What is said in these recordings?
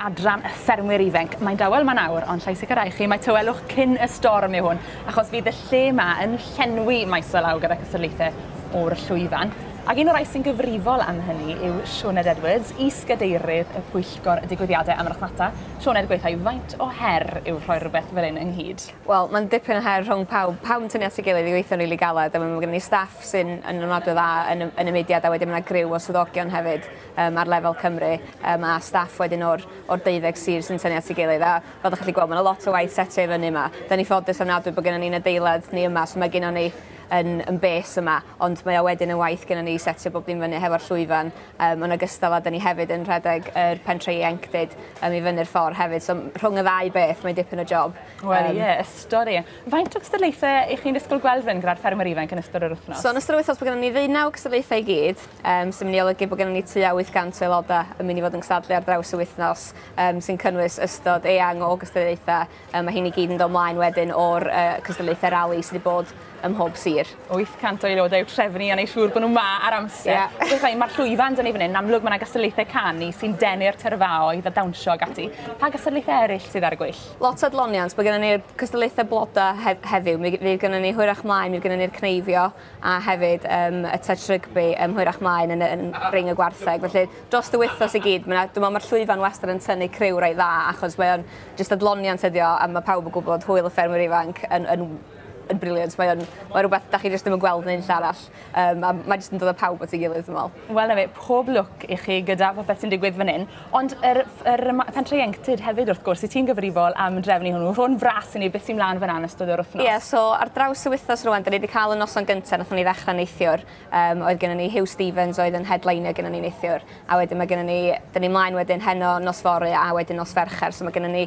adran y ffermwyr ifanc. Mae'n dawel ma nawr, ond llai sicrhau chi, mae tywelwch cyn y storm yw hwn, achos fydd y lle yma yn llenwi maes o law gyda cystadlaethau o'r llwyfan. Ac un o'r rai sy'n gyfrifol am hynny yw Sioned Edwards, is-gadeirydd y Pwyllgor y Digwyddiadau am yr Achnata. Sioned, gweithio faint o her yw rhoi rhywbeth fel hyn ynghyd? Wel, mae'n dipyn o her rhwng pawb yn tynnu at ei gilydd i gweithio'n rili galed. Mae gen i staff sy'n yn ymwneud dda yn y mudiad, a wedyn mae'n griw o swyddogion hefyd ar lefel Cymru, a staff wedyn o'r 12 sir sy'n tynnu at ei gilydd. A fel ydych chi'n gweld, mae'n lot o waith setio i fyny yma. Da ni ffodus ofnadwy bod gennym ni'n adeilad ni yma, so mae gennym ni yn bes yma, ond mae o wedyn yn waith gennym ni setio bob dim fyny hefo'r llwyfan. Yn ogystal â da ni hefyd yn rhedeg yr pentrau ieuenctid i fyny'r ffordd hefyd, so rhwng y ddau beth mae'n dipyn o job. Wel ie, ystod i. Faint o cystadlaethau i chi'n disgwyl gweld fy'n gyda'r ffermwyr ifanc yn ystod yr wythnos? So yn ystod yr wythnos, bod gennym ni 19 cystadlaethau i gyd, sy'n mynd i olygu bod gennym ni tua 800 o aelodau yn mynd i fod yn cystadlu ar draws y wythnos, sy'n cynnwys ystod eang o cystadlaethau. Mae hyn i gyd yn dod ymlaen wedyn o'r cystadlaethau rali sydd wedi bod ym mhob sir. 800 o aelodau i'w trefnu a neu siŵr bod nhw ma ar amser. Mae'r llwyfan dyn ni fan hyn, amlwg mae yna gystadlaethau canu sy'n denu'r tyrfaoedd a dawnsio ag ati. Pa gystadlaethau eraill sydd ar y gwyll? Lot o adloniant, bod gennym ni'r cystadlaethau blodau heddiw. Fydd gennym ni hwyrach mlaen, fydd gennym ni'r cneifio a hefyd y touch rygbi hwyrach mlaen yn ring y gwartheg. Felly, dros y wythnos i gyd, dwi'n meddwl mae'r llwyfan wastad yn tynnu criw rei dda, achos mae'n just adloniant ydi o, a mae pawb yn gwybod hwyl y ffermwyr ifanc yn briliant. Mae'n rhywbeth da chi jyst ddim yn gweld yn un llall. Mae jyst yn dod o pawb at ei gilydd, dwi'n meddwl. Wel, na fe, pob lwc i chi gyda beth sy'n digwydd fan hyn. Ond yr pentrau ieuenctid hefyd wrth gwrs, i ti'n gyfrifol am drefnu hwnnw. Rhwng fras i ni beth sy'n mlaen fan ystod yr wythnos. Ie, so ar draws y wythnos rwan, da ni wedi cael y noson gyntaf, nathon ni ddechrau neithiwr. Oedd gennym ni Hugh Stevens oedd yn headliner gennym ni neithiwr. A wedyn mae gennym ni, da ni mlaen wedyn heno nos fory a wedyn nos Fercher. So mae gennym ni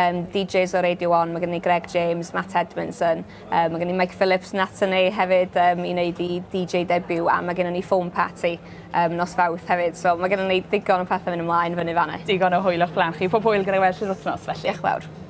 DJs o Radio 1, mae gennym ni Greg James, Matt Edmondson, mae gennym ni Mike Phillips Nathan hefyd i wneud i DJ debut, a mae gennym ni Foam Party nos Fawrth hefyd. So mae gennym ni digon o pethau mynd ymlaen fyny fanna. Digon o hwyl o'ch blan chi. Pob hwyl gyda'i weld i'r wythnos felly. Diolch fawr.